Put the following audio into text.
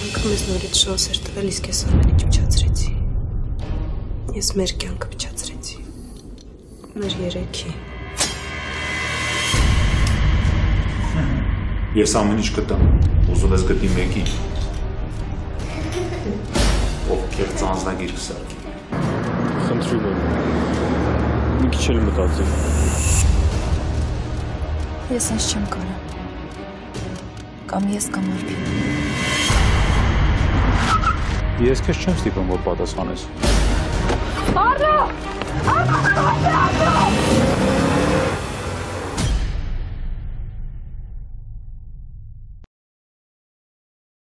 Անգամ ես նորից շոուս էր տվել, իսկ ես ամեն ինչ փչացրեցի։ Ես մեր կյանքը փչացրեցի։ Մեր երեքի։ Ես ամեն ինչ կտամ, ուզում ես գտնի մեկին, ով քեզ ծանձնագիր կսարքի։ Խնդրում եմ, մի քիչ էլ մտածեմ։ Ես ինձ չեմ կարա, կամ ես կամ Արփին։ Ես քեզ չեմ ստիպում, որ պատասխանես։ Արո!